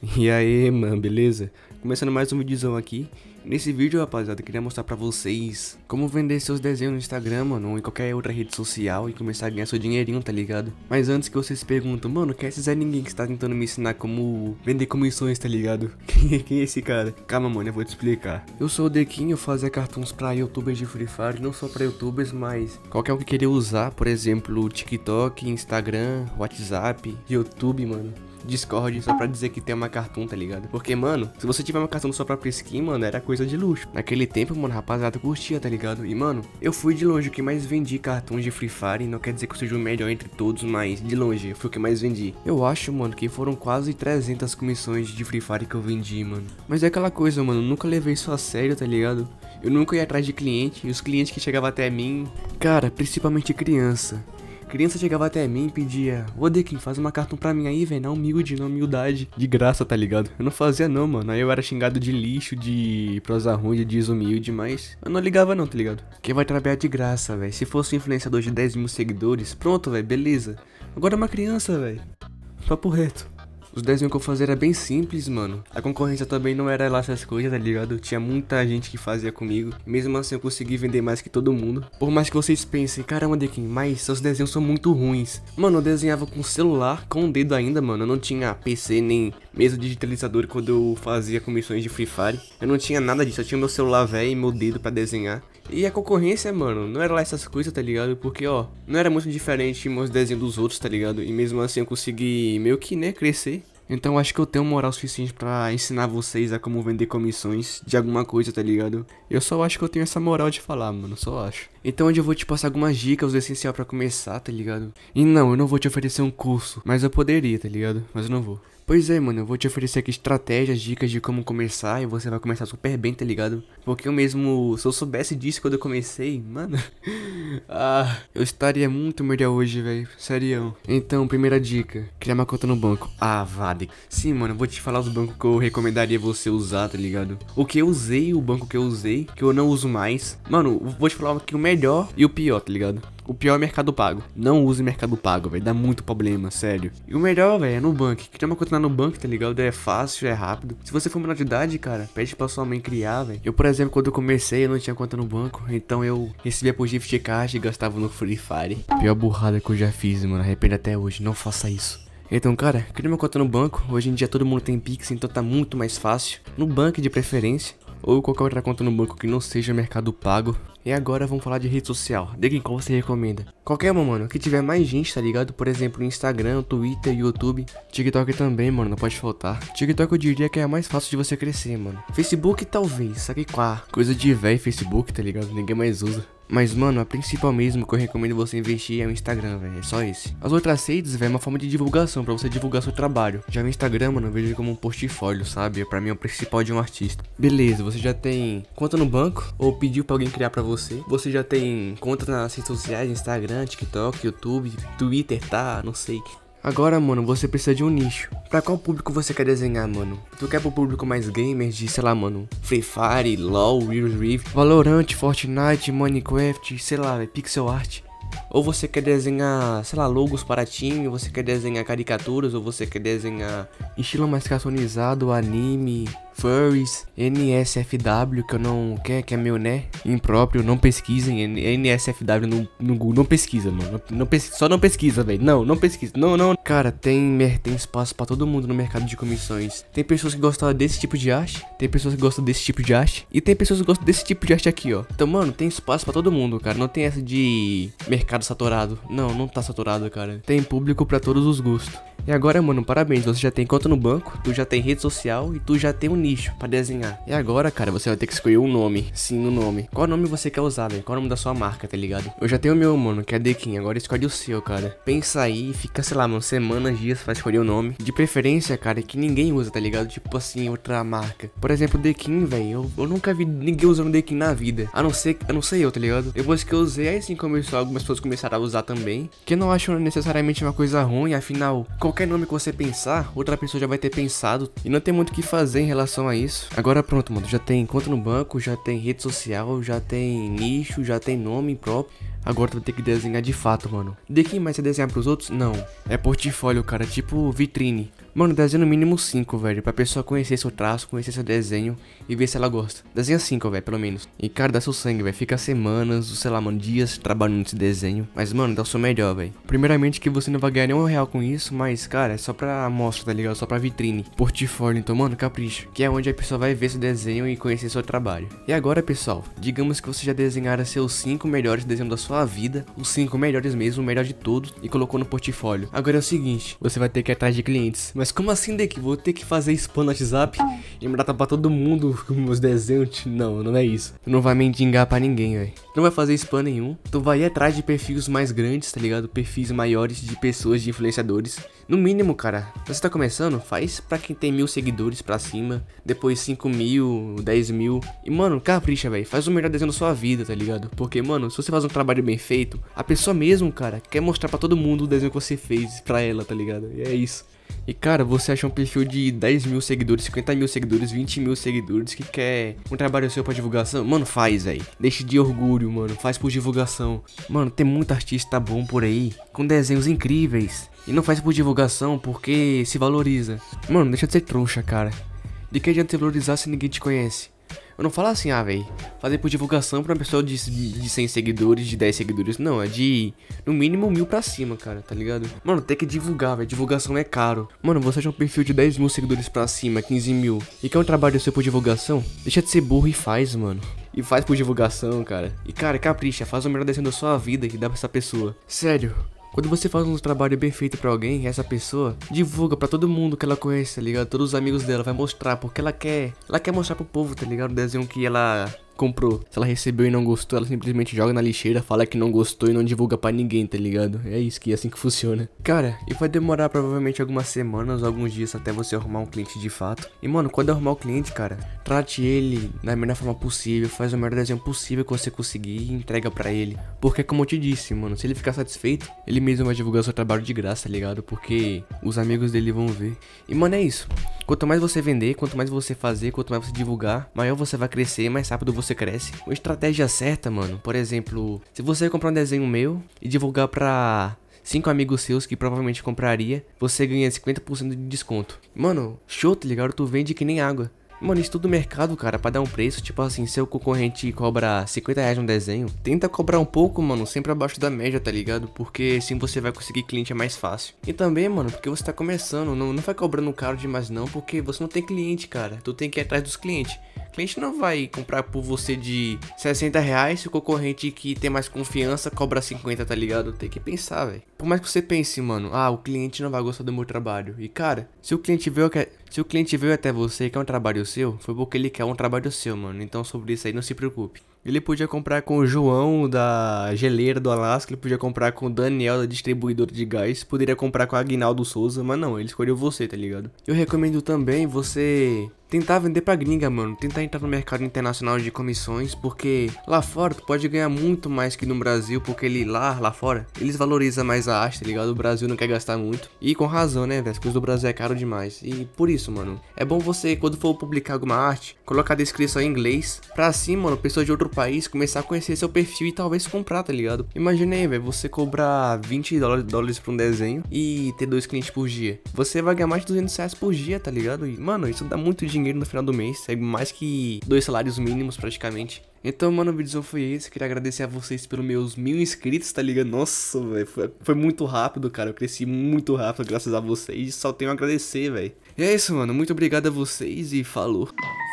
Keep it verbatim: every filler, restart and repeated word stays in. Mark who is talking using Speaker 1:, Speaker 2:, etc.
Speaker 1: E aí, mano, beleza? Começando mais um videozão aqui. Nesse vídeo, rapaziada, eu queria mostrar pra vocês como vender seus desenhos no Instagram, mano, ou em qualquer outra rede social e começar a ganhar seu dinheirinho, tá ligado? Mas antes que vocês se perguntam, mano, quem é esse Zé Ninguém que está tentando me ensinar como vender comissões, tá ligado? Quem é esse cara? Calma, mano, eu vou te explicar. Eu sou o Dequinho, eu fazia cartoons pra youtubers de Free Fire, não só pra youtubers, mas qualquer um que queria usar, por exemplo, TikTok, Instagram, WhatsApp, YouTube, mano. Discord só pra dizer que tem uma cartoon, tá ligado? Porque, mano, se você tiver uma cartoon só pra skin, mano, era coisa de luxo. Naquele tempo, mano, rapaziada curtia, tá ligado? E, mano, eu fui de longe o que mais vendi cartoons de Free Fire. Não quer dizer que eu seja o melhor entre todos, mas de longe eu fui o que mais vendi. Eu acho, mano, que foram quase trezentas comissões de Free Fire que eu vendi, mano. Mas é aquela coisa, mano, nunca levei isso a sério, tá ligado? Eu nunca ia atrás de cliente, e os clientes que chegavam até mim, cara, principalmente criança. Criança chegava até mim e pedia: ô Dequim, faz uma cartoon pra mim aí, velho, na humilde, na humildade. De graça, tá ligado? Eu não fazia não, mano. Aí eu era xingado de lixo, de prosa ruim, de desumilde, mas eu não ligava não, tá ligado? Quem vai trabalhar de graça, velho? Se fosse um influenciador de dez mil seguidores, pronto, velho, beleza. Agora é uma criança, velho. Papo reto. Os desenhos que eu fazia era bem simples, mano. A concorrência também não era lá essas coisas, tá ligado? Tinha muita gente que fazia comigo. Mesmo assim eu consegui vender mais que todo mundo. Por mais que vocês pensem, caramba, Dequim, mas seus desenhos são muito ruins. Mano, eu desenhava com celular, com o dedo ainda, mano. Eu não tinha P C nem mesa digitalizador quando eu fazia comissões de Free Fire. Eu não tinha nada disso, eu tinha meu celular velho e meu dedo pra desenhar. E a concorrência, mano, não era lá essas coisas, tá ligado? Porque, ó, não era muito diferente meus desenhos dos outros, tá ligado? E mesmo assim eu consegui meio que, né, crescer. Então acho que eu tenho moral suficiente pra ensinar vocês a como vender comissões de alguma coisa, tá ligado? Eu só acho que eu tenho essa moral de falar, mano, só acho. Então hoje eu vou te passar algumas dicas, o essencial pra começar, tá ligado? E não, eu não vou te oferecer um curso, mas eu poderia, tá ligado? Mas eu não vou. Pois é, mano, eu vou te oferecer aqui estratégias, dicas de como começar e você vai começar super bem, tá ligado? Porque eu mesmo, se eu soubesse disso quando eu comecei, mano, ah, eu estaria muito melhor hoje, velho, sério. Então, primeira dica, criar uma conta no banco. Ah, vale. Sim, mano, eu vou te falar os bancos que eu recomendaria você usar, tá ligado? O que eu usei, o banco que eu usei, que eu não uso mais. Mano, vou te falar aqui o melhor e o pior, tá ligado? O pior é Mercado Pago. Não use Mercado Pago, velho. Dá muito problema, sério. E o melhor, velho, é Nubank. Criar uma conta lá no banco, tá ligado? É fácil, é rápido. Se você for menor de idade, cara, pede pra sua mãe criar, velho. Eu, por exemplo, quando eu comecei, eu não tinha conta no banco. Então eu recebia por gift card e gastava no Free Fire. Pior burrada que eu já fiz, mano. Arrependo até hoje. Não faça isso. Então, cara, cria uma conta no banco. Hoje em dia todo mundo tem Pix, então tá muito mais fácil. No banco de preferência. Ou qualquer outra conta no banco que não seja Mercado Pago. E agora vamos falar de rede social. Dequim, qual você recomenda? Qualquer uma, mano, que tiver mais gente, tá ligado? Por exemplo, Instagram, Twitter, YouTube. TikTok também, mano, não pode faltar. TikTok eu diria que é a mais fácil de você crescer, mano. Facebook talvez, sabe qual? Coisa de velho Facebook, tá ligado? Ninguém mais usa. Mas, mano, a principal mesmo que eu recomendo você investir é o Instagram, velho. É só esse. As outras redes, velho, é uma forma de divulgação, pra você divulgar seu trabalho. Já o Instagram, mano, eu vejo como um portfólio, sabe? Pra mim é o principal de um artista. Beleza, você já tem conta no banco, ou pediu pra alguém criar pra você. Você já tem conta nas redes sociais, Instagram, TikTok, YouTube, Twitter, tá? Não sei. Agora, mano, você precisa de um nicho. Pra qual público você quer desenhar, mano? Tu quer pro público mais gamers de, sei lá, mano, Free Fire, LoL, Real Rift, Valorant, Fortnite, Minecraft, sei lá, pixel art? Ou você quer desenhar, sei lá, logos para time, você quer desenhar caricaturas, ou você quer desenhar estilo mais cartoonizado, anime, furries, N S F W, que eu não quer, que é meu, né, impróprio, não pesquisem, N S F W no, no Google, não pesquisa, mano, não, não pesquisa, só não pesquisa, velho, não, não pesquisa, não, não. Cara, tem, tem espaço pra todo mundo no mercado de comissões. Tem pessoas que gostam desse tipo de arte, tem pessoas que gostam desse tipo de arte, e tem pessoas que gostam desse tipo de arte aqui, ó. Então, mano, tem espaço pra todo mundo, cara, não tem essa de mercado saturado. Não, não tá saturado, cara. Tem público pra todos os gostos. E agora, mano, parabéns, você já tem conta no banco, tu já tem rede social e tu já tem um nicho pra desenhar. E agora, cara, você vai ter que escolher um nome. Sim, um nome. Qual nome você quer usar, velho? Qual o nome da sua marca, tá ligado? Eu já tenho o meu, mano, que é Dequim. Agora escolhe o seu, cara. Pensa aí, fica, sei lá, mano, semanas, dias pra escolher o nome. De preferência, cara, que ninguém usa, tá ligado? Tipo assim, outra marca. Por exemplo, Dequim, velho. Eu, eu nunca vi ninguém usando Dequim na vida. A não ser, a não ser eu, tá ligado? Depois que eu usei, aí sim começou, algumas pessoas começaram a usar também. Que eu não acho necessariamente uma coisa ruim, afinal, qualquer nome que você pensar, outra pessoa já vai ter pensado. E não tem muito o que fazer em relação a isso. Agora pronto, mano, já tem conta no banco, já tem rede social, já tem nicho, já tem nome próprio. Agora tu vai ter que desenhar de fato, mano. De quem mais você desenhar pros outros? Não. É portfólio, cara, tipo vitrine. Mano, desenha no mínimo cinco, velho, pra pessoa conhecer seu traço, conhecer seu desenho e ver se ela gosta. Desenha cinco, velho, pelo menos. E, cara, dá seu sangue, velho. Fica semanas, sei lá, mano, dias trabalhando nesse desenho. Mas, mano, dá o seu melhor, velho. Primeiramente que você não vai ganhar nenhum real com isso, mas, cara, é só pra amostra, tá ligado? Só pra vitrine. Portfólio, então, mano, capricha. Que é onde a pessoa vai ver seu desenho e conhecer seu trabalho. E agora, pessoal, digamos que você já desenhara seus cinco melhores desenhos da sua vida. Os cinco melhores mesmo, o melhor de todos. E colocou no portfólio. Agora é o seguinte, você vai ter que ir atrás de clientes. Mas como assim, Deck? Vou ter que fazer spam no WhatsApp e mandar pra todo mundo com meus desenhos? Não, não é isso. Tu não vai mendigar pra ninguém, velho. Não vai fazer spam nenhum. Tu vai ir atrás de perfis mais grandes, tá ligado? Perfis maiores de pessoas, de influenciadores. No mínimo, cara, você tá começando, faz pra quem tem mil seguidores pra cima. Depois cinco mil, dez mil. E, mano, capricha, velho. Faz o melhor desenho da sua vida, tá ligado? Porque, mano, se você faz um trabalho bem feito, a pessoa mesmo, cara, quer mostrar pra todo mundo o desenho que você fez pra ela, tá ligado? E é isso. E, cara, você acha um perfil de dez mil seguidores, cinquenta mil seguidores, vinte mil seguidores que quer um trabalho seu pra divulgação? Mano, faz, velho. Deixe de orgulho, mano. Faz por divulgação. Mano, tem muito artista bom por aí, com desenhos incríveis. E não faz por divulgação porque se valoriza. Mano, deixa de ser trouxa, cara. De que adianta se valorizar se ninguém te conhece? Eu não falo assim, ah, velho, fazer por divulgação pra uma pessoa de, de cem seguidores, de dez seguidores. Não, é de, no mínimo, mil pra cima, cara, tá ligado? Mano, tem que divulgar, velho, divulgação é caro. Mano, você acha um perfil de dez mil seguidores pra cima, quinze mil, e quer um trabalho seu por divulgação? Deixa de ser burro e faz, mano. E faz por divulgação, cara. E, cara, capricha, faz o melhor desenho da sua vida que dá pra essa pessoa. Sério. Quando você faz um trabalho bem feito pra alguém, essa pessoa divulga pra todo mundo que ela conhece, tá ligado? Todos os amigos dela, vai mostrar, porque ela quer, ela quer mostrar pro povo, tá ligado? O desenho que ela comprou. Se ela recebeu e não gostou, ela simplesmente joga na lixeira, fala que não gostou e não divulga pra ninguém, tá ligado? É isso, que é assim que funciona. Cara, e vai demorar provavelmente algumas semanas, alguns dias até você arrumar um cliente de fato. E, mano, quando arrumar o cliente, cara, trate ele da melhor forma possível, faz o melhor desenho possível que você conseguir e entrega pra ele. Porque, como eu te disse, mano, se ele ficar satisfeito, ele mesmo vai divulgar o seu trabalho de graça, tá ligado? Porque os amigos dele vão ver. E, mano, é isso. Quanto mais você vender, quanto mais você fazer, quanto mais você divulgar, maior você vai crescer, mais rápido você cresce. Uma estratégia certa, mano, por exemplo, se você comprar um desenho meu e divulgar pra cinco amigos seus que provavelmente compraria, você ganha cinquenta por cento de desconto. Mano, show, tá ligado? Tu vende que nem água. Mano, estuda o mercado, cara, pra dar um preço. Tipo assim, se o concorrente cobra cinquenta reais um desenho, tenta cobrar um pouco, mano, sempre abaixo da média, tá ligado? Porque assim você vai conseguir cliente é mais fácil. E também, mano, porque você tá começando, não, não vai cobrando caro demais não, porque você não tem cliente, cara. Tu tem que ir atrás dos clientes. O cliente não vai comprar por você de sessenta reais se o concorrente que tem mais confiança cobra cinquenta, tá ligado? Tem que pensar, velho. Por mais que você pense, mano, ah, o cliente não vai gostar do meu trabalho. E, cara, se o cliente veio, se o cliente veio até você e quer um trabalho seu, foi porque ele quer um trabalho seu, mano. Então, sobre isso aí, não se preocupe. Ele podia comprar com o João da geleira do Alasca, ele podia comprar com o Daniel da distribuidora de gás, poderia comprar com o Aguinaldo Souza, mas não, ele escolheu você, tá ligado? Eu recomendo também você tentar vender pra gringa, mano, tentar entrar no mercado internacional de comissões, porque lá fora tu pode ganhar muito mais que no Brasil, porque ele lá, lá fora, eles valorizam mais a arte, tá ligado? O Brasil não quer gastar muito, e com razão, né, velho, as coisas do Brasil é caro demais, e por isso, mano, é bom você, quando for publicar alguma arte, colocar a descrição em inglês, pra assim, mano, pessoas de outro país começar a conhecer seu perfil e talvez comprar, tá ligado? Imagina aí, velho, você cobrar vinte dólares pra um desenho e ter dois clientes por dia. Você vai ganhar mais de duzentos reais por dia, tá ligado? E, mano, isso dá muito dinheiro no final do mês. É mais que dois salários mínimos, praticamente. Então, mano, o vídeo foi esse. Queria agradecer a vocês pelos meus mil inscritos, tá ligado? Nossa, velho, foi, foi muito rápido, cara. Eu cresci muito rápido graças a vocês. Só tenho a agradecer, velho. E é isso, mano. Muito obrigado a vocês e falou.